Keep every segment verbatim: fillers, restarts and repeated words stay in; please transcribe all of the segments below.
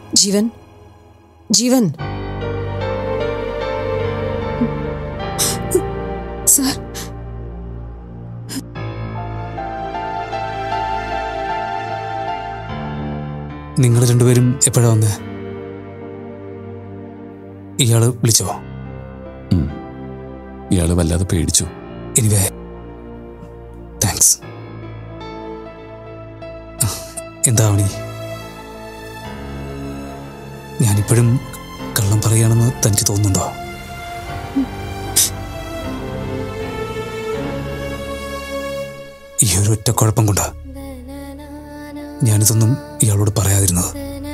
ജീവൻ ജീവൻ sir, നിങ്ങൾ രണ്ടുപേരും എപ്പോഴാ വന്നേ? ഇയാള് വിളിച്ചോ? ഇയാള് വല്ലാതെ പേടിച്ചു. Anyway thanks. എന്താ അവണി, ഞാനിപ്പോഴും കള്ളം പറയാണെന്ന് തനിക്ക് തോന്നുന്നുണ്ടോ? ഈ ഒരു ഒറ്റ കുഴപ്പം കൊണ്ടാ ഞാനിതൊന്നും ഇയാളോട് പറയാതിരുന്നത്.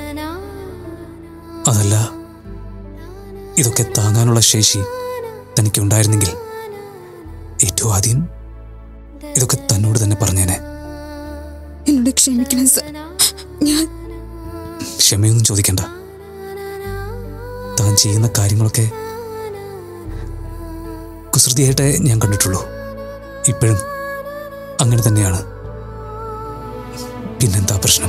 അതല്ല, ഇതൊക്കെ താങ്ങാനുള്ള ശേഷി തനിക്കുണ്ടായിരുന്നെങ്കിൽ ഏറ്റവും ആദ്യം ഇതൊക്കെ തന്നോട് തന്നെ പറഞ്ഞേനെ. എന്നോട് ക്ഷമിക്കണം സാർ. ഞാൻ ക്ഷമയൊന്നും ചോദിക്കണ്ട. താൻ ചെയ്യുന്ന കാര്യങ്ങളൊക്കെ കുസൃതിയായിട്ടേ ഞാൻ കണ്ടിട്ടുള്ളൂ. ഇപ്പോഴും അങ്ങനെ തന്നെയാണ്. പിന്നെന്താ പ്രശ്നം?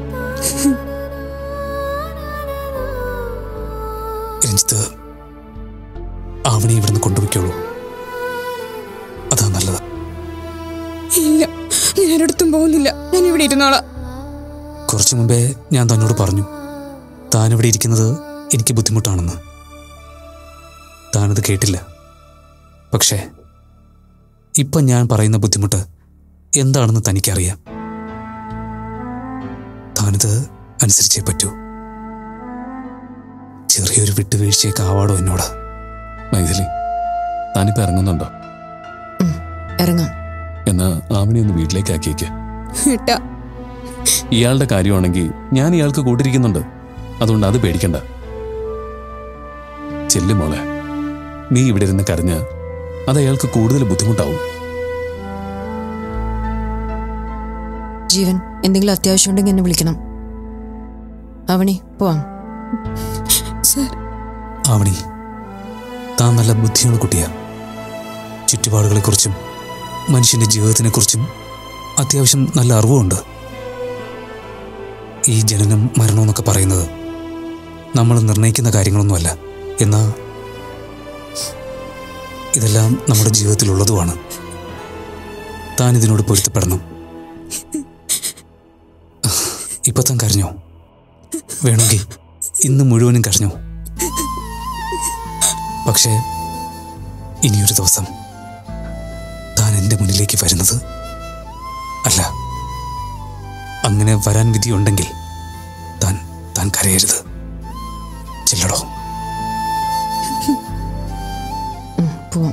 രഞ്ജിത്ത്, ആവണി ഇവിടുന്ന് കൊണ്ടുപോയിക്കോളൂ. അതാ നല്ലത്. ഇല്ല, ഞാനൊരിടത്തും പോകുന്നില്ല. ഞാൻ ഇവിടെ ഇരുന്നോളാം. കുറച്ചു മുമ്പേ ഞാൻ തന്നോട് പറഞ്ഞു താനിവിടെ ഇരിക്കുന്നത് എനിക്ക് ബുദ്ധിമുട്ടാണെന്ന്. താനത് കേട്ടില്ല. പക്ഷേ ഇപ്പം ഞാൻ പറയുന്ന ബുദ്ധിമുട്ട് എന്താണെന്ന് തനിക്കറിയാം. താനിത് അനുസരിച്ചേ പറ്റൂ. ചെറിയൊരു വിട്ടുവീഴ്ചയൊക്കെ ആവാടോ എന്നോട്. മൈഥിലി, താനിപ്പോ ഇറങ്ങുന്നുണ്ടോ? ഇറങ്ങാം. എന്നാ ആവണി ഒന്ന് വീട്ടിലേക്ക് ആക്കിയേക്ക്. ഏട്ടാ, ഇയാളുടെ കാര്യമാണെങ്കിൽ ഞാൻ ഇയാൾക്ക് കൂട്ടിരിക്കുന്നുണ്ട്. അതുകൊണ്ട് അത് പേടിക്കണ്ട. ചെല്ലു മോളെ, നീ ഇവിടെ ഇരുന്ന് കരഞ്ഞ അത് അയാൾക്ക് കൂടുതൽ ബുദ്ധിമുട്ടാവും. ജീവൻ, എന്തെങ്കിലും അത്യാവശ്യം ഉണ്ടെങ്കിൽ എന്നെ വിളിക്കണം. അവണി, പോവാം. സാർ. ആവണി, താൻ നല്ല ബുദ്ധിയുള്ള കുട്ടിയാ. ചുറ്റുപാടുകളെക്കുറിച്ചും മനുഷ്യന്റെ ജീവിതത്തിനെക്കുറിച്ചും അത്യാവശ്യം നല്ല അറിവുമുണ്ട്. ഈ ജനനം മരണം എന്നൊക്കെ പറയുന്നത് നമ്മൾ നിർണയിക്കുന്ന കാര്യങ്ങളൊന്നുമല്ല. എന്നാ ഇതെല്ലാം നമ്മുടെ ജീവിതത്തിലുള്ളതുമാണ്. താൻ ഇതിനോട് പൊരുത്തപ്പെടണം. ഇപ്പൊ താൻ കരഞ്ഞോ? വേണമെങ്കിൽ ഇന്ന് മുഴുവനും കരഞ്ഞോ. പക്ഷേ ഇനിയൊരു ദിവസം താൻ എൻ്റെ മുന്നിലേക്ക് വരുന്നത് അല്ല. അങ്ങനെ വരാൻ വിധിയുണ്ടെങ്കിൽ താൻ താൻ കരയരുത്. ചെല്ലടോ. പോവാം.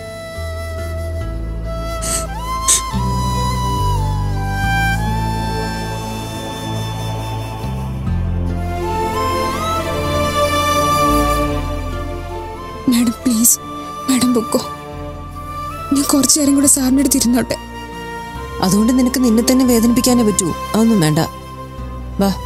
മാഡം പ്ലീസ്, മാഡം പൊക്കോ. ഞാൻ കുറച്ചു നേരം കൂടെ സാറിൻ്റെ അടുത്ത് ഇരുന്നോട്ടെ. അതുകൊണ്ട് നിനക്ക് നിന്നെ തന്നെ വേദനിപ്പിക്കാനേ പറ്റൂ. അതൊന്നും വേണ്ട. വാ.